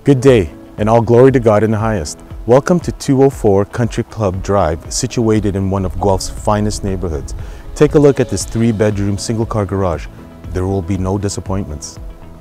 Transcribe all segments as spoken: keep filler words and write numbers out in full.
Good day, and all glory to God in the highest. Welcome to two oh four Country Club Drive, situated in one of Guelph's finest neighborhoods. Take a look at this three-bedroom, single-car garage. There will be no disappointments.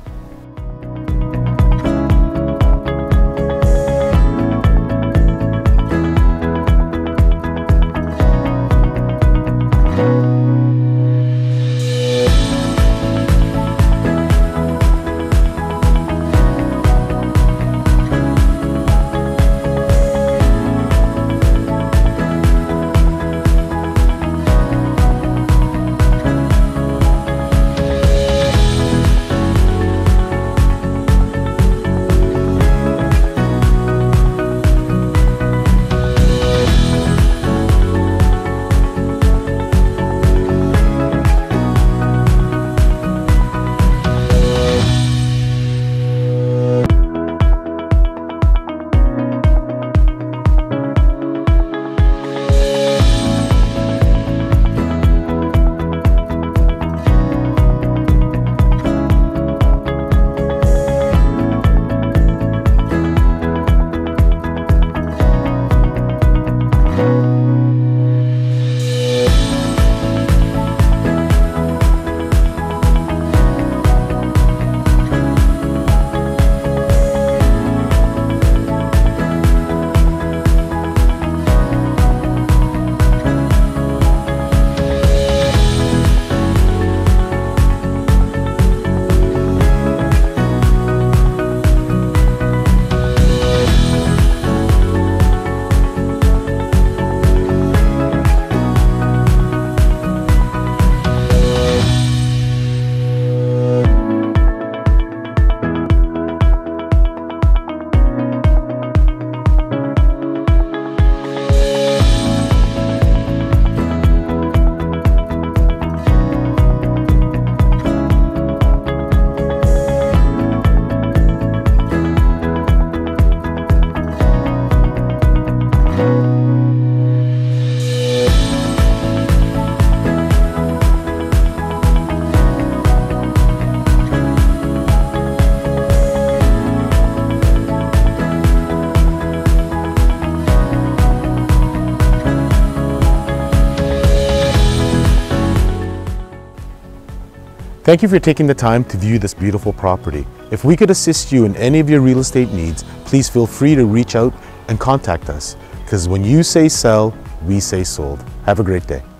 Thank you for taking the time to view this beautiful property. If we could assist you in any of your real estate needs, please feel free to reach out and contact us, because when you say sell, we say sold. Have a great day.